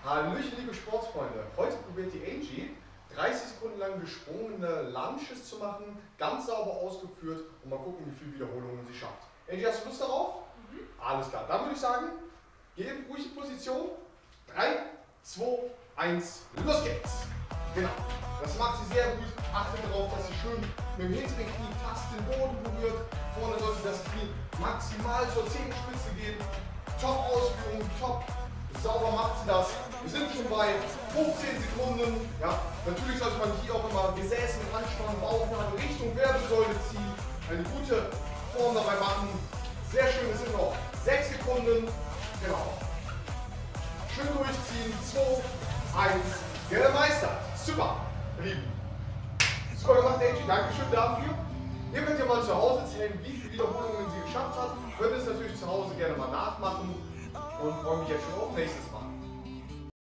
Hallöchen, liebe Sportsfreunde. Heute probiert die Angie 30 Sekunden lang gesprungene Lunges zu machen, ganz sauber ausgeführt und mal gucken, wie viele Wiederholungen sie schafft. Angie, hast du Lust darauf? Alles klar. Dann würde ich sagen, geh in ruhige Position. 3, 2, 1, los geht's. Genau. Das macht sie sehr gut. Achte darauf, dass sie schön mit dem hinteren Knie fast den Boden berührt. Vorne sollte das Knie maximal zur Zehenspitze gehen. Top Ausführung, top. Sauber macht sie das. Wir sind schon bei 15 Sekunden. Ja, natürlich sollte man hier auch immer Gesäß mit anspannen, Bauchnabel Richtung Wirbelsäule ziehen. Eine gute Form dabei machen. Sehr schön, es sind noch 6 Sekunden. Genau. Schön durchziehen. 2, 1. Gemeistert. Super, ihr Lieben. Super gemacht, Angie. Dankeschön dafür. Ihr könnt ja mal zu Hause zählen, wie viele Wiederholungen sie geschafft hat. Könnt es natürlich zu Hause gerne mal nachmachen und freue mich jetzt schon auf nächstes Mal.